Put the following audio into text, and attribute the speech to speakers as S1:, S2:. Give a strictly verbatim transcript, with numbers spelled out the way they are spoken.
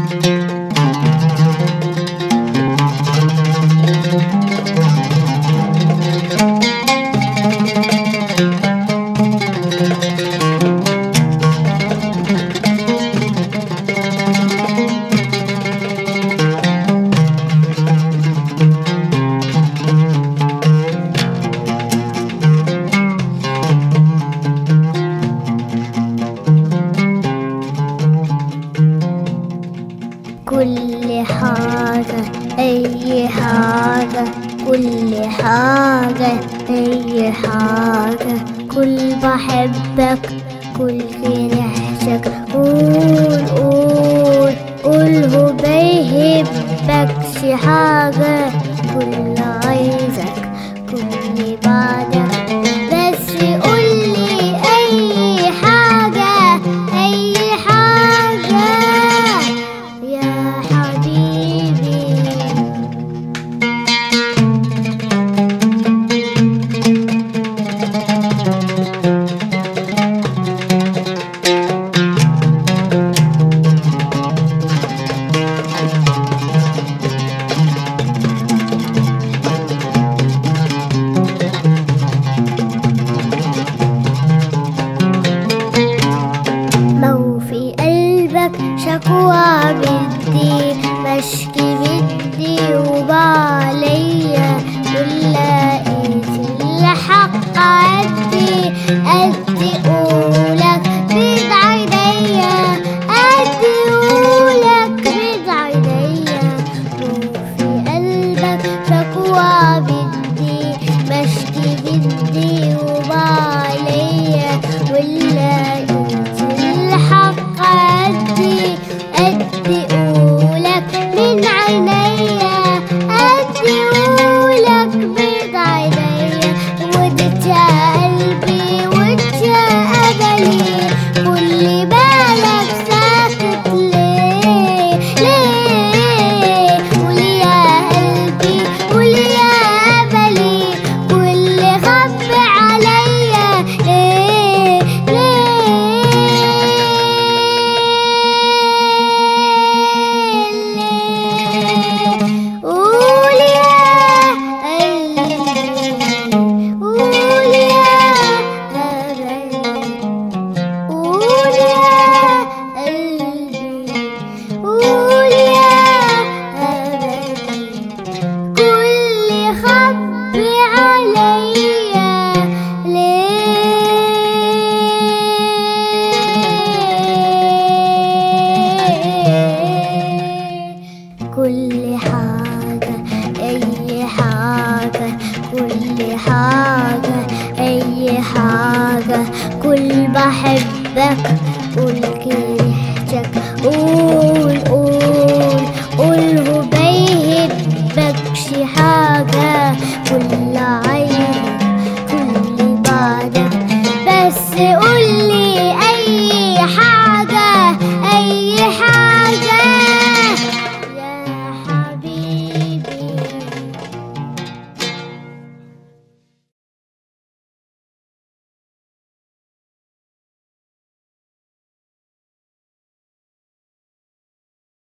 S1: كل حاجة أي حاجة، كل حاجة أي حاجة، كل بحبك كل نحشك. قول قول قول هو بيهبكش حاجة، كل عايزك كل بعدك، بس قولي أي حاجة أي حاجة يا حبيبي. لو في قلبك شكوى بدي بشكي بدي وبعليا، كل لقيت الحق أدي أدي قولك بيد عينيا، أدي قولك بيد عينيا. لو في قلبك شكوى بدي بشكي بدي وبعليا، ولقيت الحق أدي أدي قولك من عينيا، أدي قولك بيد عينيا. ودت يا قلبي ودت يا أملي، كل بالك ساكت ليه ليه؟ قولي يا قلبي قولي يا أملي، كل خبي عليا ليه ليه ليه؟ قول يا قلبي قول يا أملي، قول يا قلبي قول يا أملي، كل خبي عليا ليه؟ كل حاجة أي حاجة، كل حاجة أي حاجة، كل بحبك كل كرهتك. قول